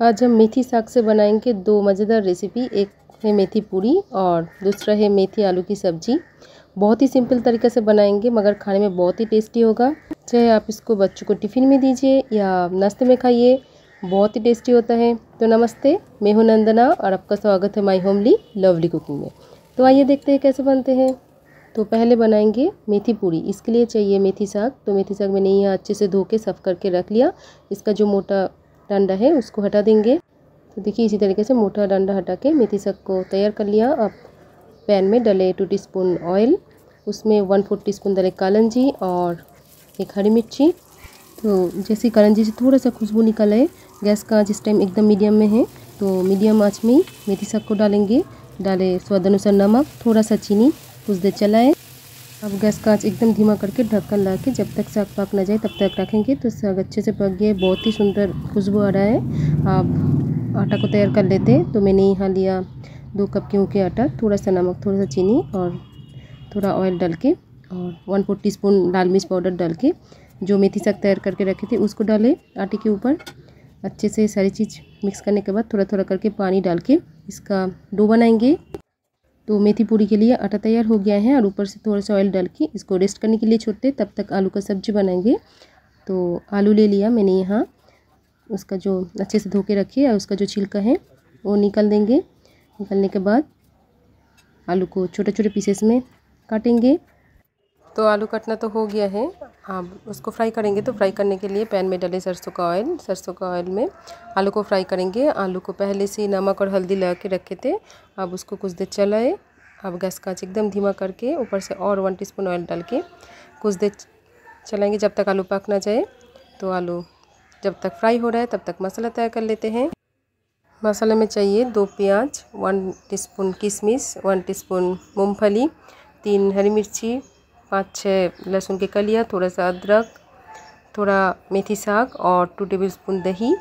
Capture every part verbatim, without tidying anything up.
आज हम मेथी साग से बनाएंगे दो मज़ेदार रेसिपी। एक है मेथी पूरी और दूसरा है मेथी आलू की सब्जी। बहुत ही सिंपल तरीके से बनाएंगे मगर खाने में बहुत ही टेस्टी होगा। चाहे आप इसको बच्चों को टिफ़िन में दीजिए या नाश्ते में खाइए, बहुत ही टेस्टी होता है। तो नमस्ते, मैं हूं नंदना और आपका स्वागत है माय होमली लवली कुकिंग में। तो आइए देखते हैं कैसे बनते हैं। तो पहले बनाएंगे मेथी पूरी। इसके लिए चाहिए मेथी साग। तो मेथी साग मैंने यहाँ अच्छे से धो के साफ़ करके रख लिया। इसका जो मोटा डंडा है उसको हटा देंगे। तो देखिए इसी तरीके से मोटा डंडा हटा के मेथी साग को तैयार कर लिया। अब पैन में डाले टू टीस्पून ऑयल, उसमें वन फोर्थ टी स्पून डाले कालंजी और एक हरी मिर्ची। तो जैसे कालंजी से थोड़ा सा खुशबू निकल आए, गैस का आँच इस टाइम एकदम मीडियम में है, तो मीडियम आँच में ही मेथी साग को डालेंगे। डाले स्वाद अनुसार नमक, थोड़ा सा चीनी, कुछ देर चलाएं। अब गैस का आँच एकदम धीमा करके ढक्कन ला के जब तक साग पक ना जाए तब तक रखेंगे। तो साग अच्छे से पक गया, बहुत ही सुंदर खुशबू आ रहा है। अब आटा को तैयार कर लेते हैं। तो मैंने यहाँ लिया दो कप गेहूँ के आटा, थोड़ा सा नमक, थोड़ा सा चीनी और थोड़ा ऑयल डाल के और वन फोर टी स्पून लाल मिर्च पाउडर डाल के जो मेथी साग तैयार करके रखे थे उसको डाले आटे के ऊपर। अच्छे से सारी चीज़ मिक्स करने के बाद थोड़ा थोड़ा करके पानी डाल के इसका डो बनाएंगे। तो मेथी पूरी के लिए आटा तैयार हो गया है और ऊपर से थोड़ा सा ऑयल डाल के इसको रेस्ट करने के लिए छोड़ते। तब तक आलू का सब्जी बनाएंगे। तो आलू ले लिया मैंने यहाँ, उसका जो अच्छे से धो के रखिए और उसका जो छिलका है वो निकाल देंगे। निकालने के बाद आलू को छोटे छोटे पीसेस में काटेंगे। तो आलू कटना तो हो गया है, अब उसको फ्राई करेंगे। तो फ्राई करने के लिए पैन में डाले सरसों का ऑयल। सरसों का ऑयल में आलू को फ्राई करेंगे। आलू को पहले से नमक और हल्दी लगा के रखे थे, अब उसको कुछ देर चलाए। अब गैस का आँच एकदम धीमा करके ऊपर से और वन टीस्पून ऑयल डाल के कुछ देर चलाएंगे जब तक आलू पक ना जाए। तो आलू जब तक फ्राई हो रहा है तब तक मसाला तैयार कर लेते हैं। मसाले में चाहिए दो प्याज, वन टीस्पून किशमिश, वन टीस्पून मूंगफली, तीन हरी मिर्ची, पाँच छः लहसुन के कलियाँ, थोड़ा सा अदरक, थोड़ा मेथी साग और टू टेबल स्पून दही।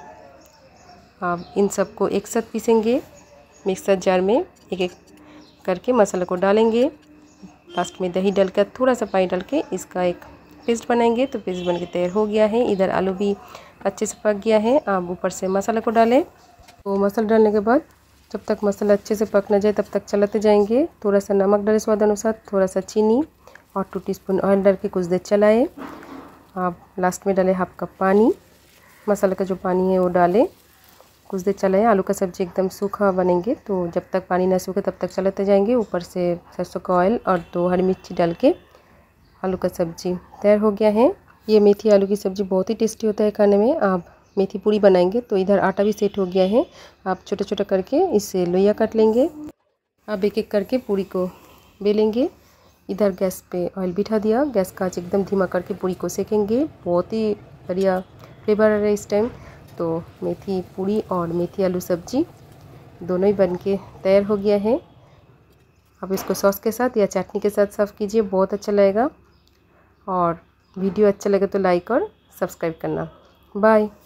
अब इन सबको एक साथ पीसेंगे मिक्सर जार में। एक एक करके मसाला को डालेंगे। लास्ट में दही डालकर थोड़ा सा पानी डाल के इसका एक पेस्ट बनाएंगे। तो पेस्ट बन के तैयार हो गया है। इधर आलू भी अच्छे से पक गया है। अब ऊपर से मसाला को डालें। तो मसाला डालने के बाद जब तक मसाला अच्छे से पक ना जाए तब तक चलाते जाएंगे। थोड़ा सा नमक डालें स्वाद अनुसार, थोड़ा सा चीनी और टू टीस्पून ऑयल डाल के कुछ देर चलाएं। आप लास्ट में डालें हाफ कप पानी। मसाला का जो पानी है वो डालें, कुछ देर चलाएं। आलू का सब्ज़ी एकदम सूखा बनेंगे, तो जब तक पानी ना सूखे तब तक चलाते जाएंगे। ऊपर से सरसों का ऑयल और दो हरी मिर्ची डाल के आलू का सब्ज़ी तैयार हो गया है। ये मेथी आलू की सब्ज़ी बहुत ही टेस्टी होता है खाने में। आप मेथी पूरी बनाएंगे। तो इधर आटा भी सेट हो गया है। आप छोटा छोटा करके इससे लोइयाँ काट लेंगे। आप एक एक करके पूरी को बेलेंगे। इधर गैस पे ऑयल बिठा दिया, गैस का आँच एकदम धीमा करके पूरी को सेकेंगे। बहुत ही बढ़िया फ्लेवर आ रहा है इस टाइम। तो मेथी पूरी और मेथी आलू सब्जी दोनों ही बन के तैयार हो गया है। अब इसको सॉस के साथ या चटनी के साथ सर्व कीजिए, बहुत अच्छा लगेगा। और वीडियो अच्छा लगे तो लाइक और सब्सक्राइब करना। बाय।